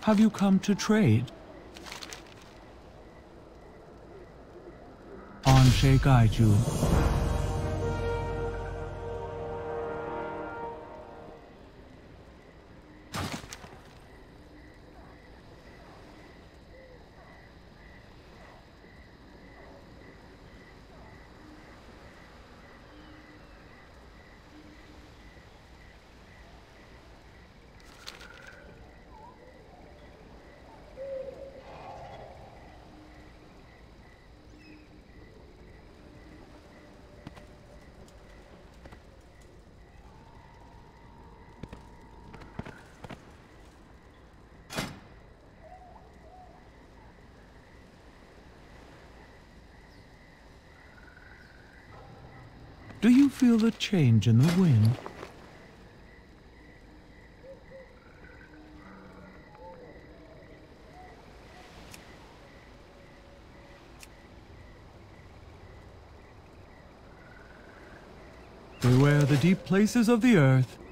Have you come to trade? Anshe guide you. Do you feel a change in the wind? Beware the deep places of the earth.